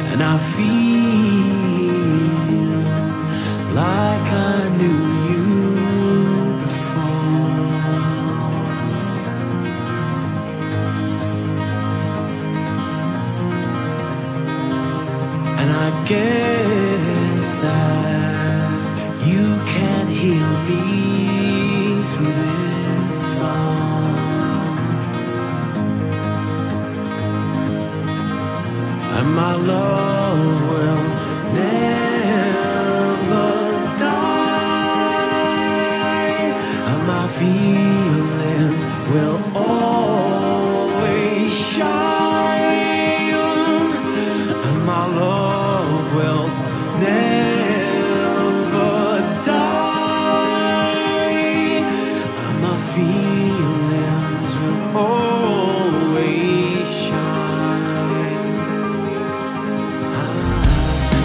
and I feel like I knew you before. And I guess that you can't heal me through this song, and my love will never die, and my feelings will always shine, and my love will never die, and my feelings will always shine.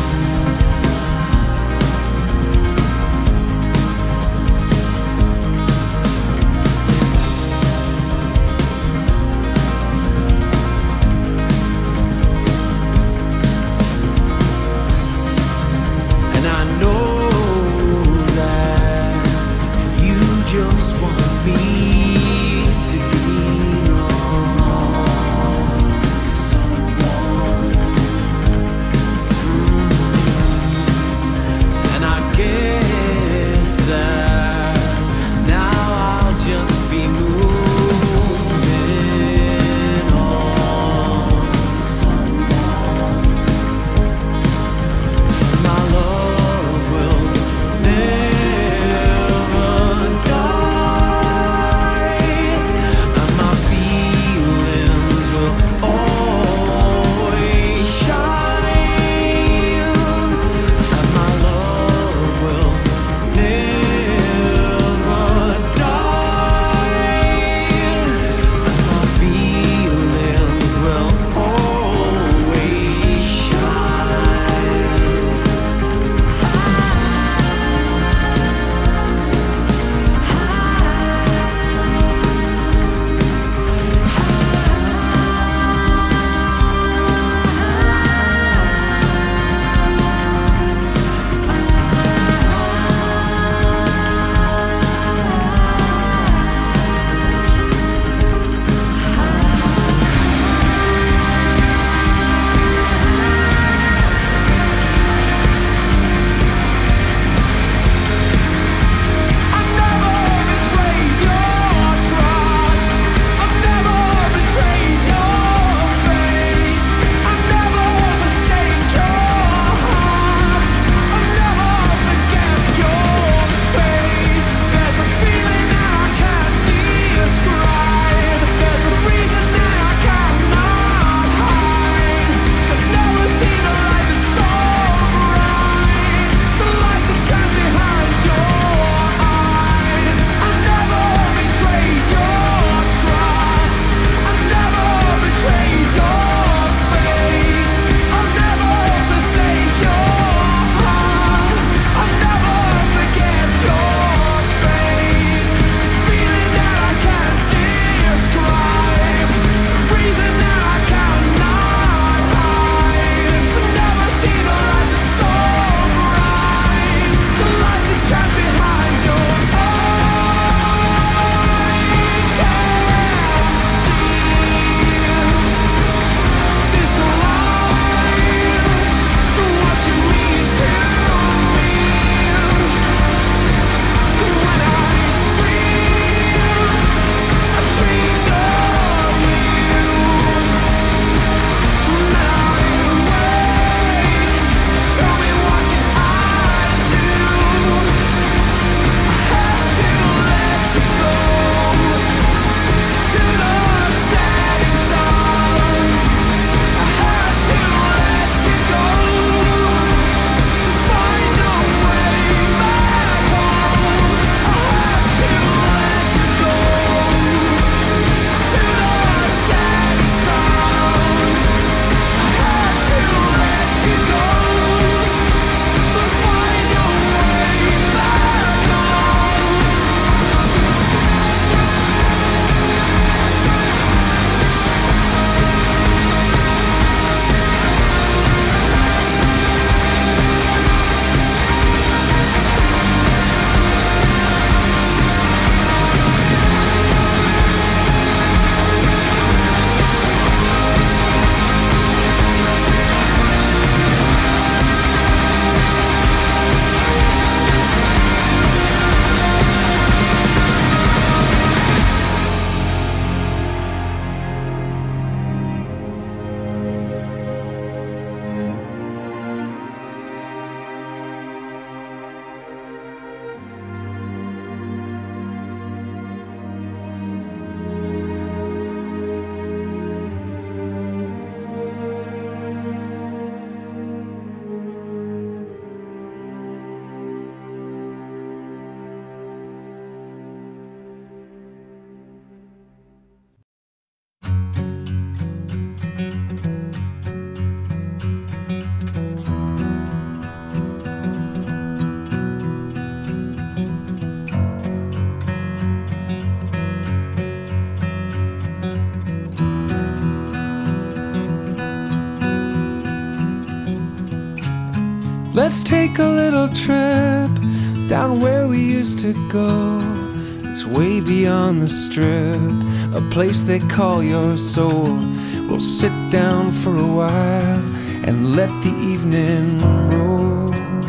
Let's take a little trip down where we used to go. It's way beyond the strip, a place they call your soul. We'll sit down for a while and let the evening roll.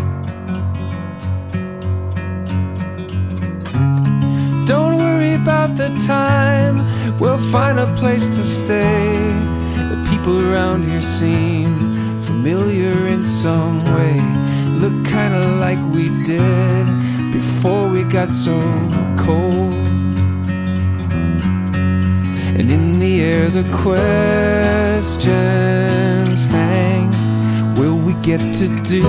Don't worry about the time, we'll find a place to stay. The people around here seem familiar in some way, look kinda like we did before we got so cold. And in the air the questions hang, will we get to do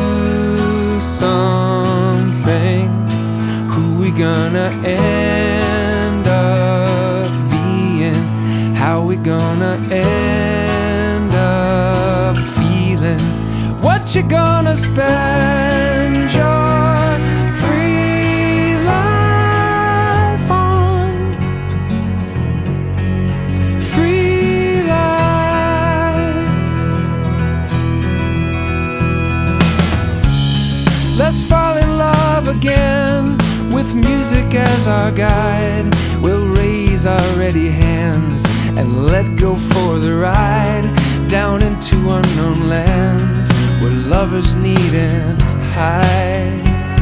something? Who we gonna end up being? How we gonna end up feeling? What you gonna spend your free life on? Free life. Let's fall in love again with music as our guide. We'll raise our ready hands and let go for the ride down into unknown lands where lovers needn't hide.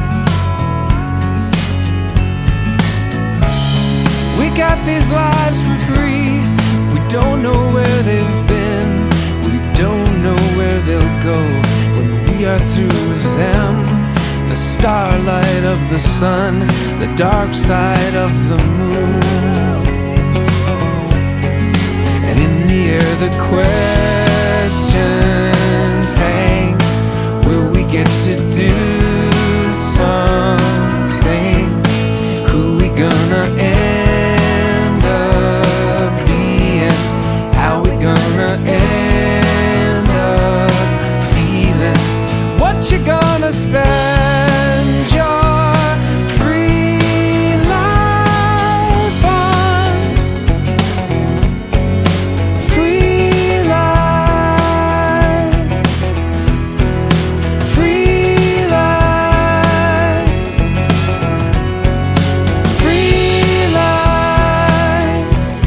We got these lives for free. We don't know where they've been, we don't know where they'll go when we are through with them. The starlight of the sun, the dark side of the moon. And in the air the questions hang, will we get to do something? Who we gonna end up being? How we gonna end up feeling? What you gonna spend your free life on? Free life. Free life. Free life.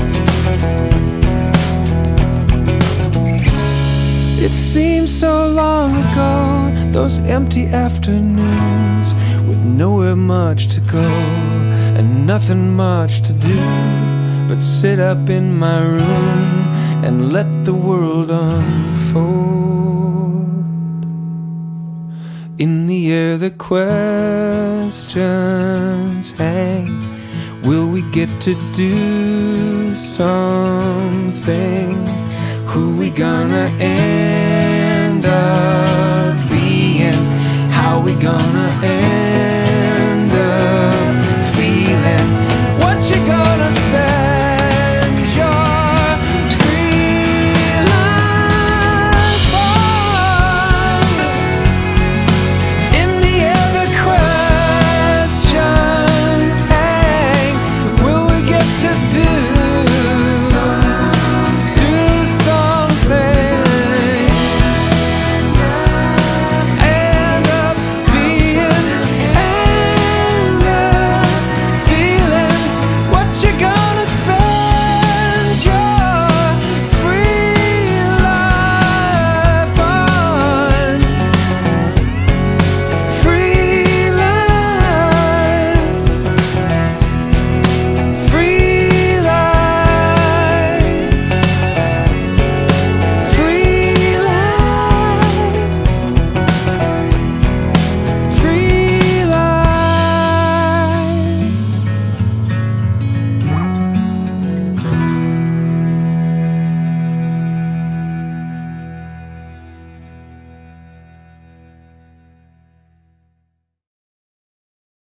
It seems so long ago, those empty afternoons with nowhere much to go and nothing much to do but sit up in my room and let the world unfold. In the air the questions hang, will we get to do something? Who we gonna end